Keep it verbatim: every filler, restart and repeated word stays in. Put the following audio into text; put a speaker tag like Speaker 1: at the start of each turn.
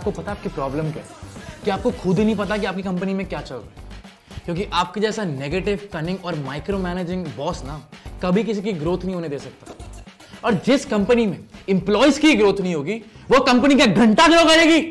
Speaker 1: आपको पता है आपकी प्रॉब्लम क्या है कि आपको खुद ही नहीं पता कि आपकी कंपनी में क्या चल रहा है, क्योंकि आपके जैसा नेगेटिव, कनिंग और माइक्रो मैनेजिंग बॉस ना कभी किसी की ग्रोथ नहीं होने दे सकता। और जिस कंपनी में एम्प्लॉयज की ग्रोथ नहीं होगी वो कंपनी क्या घंटा ग्रो करेगी?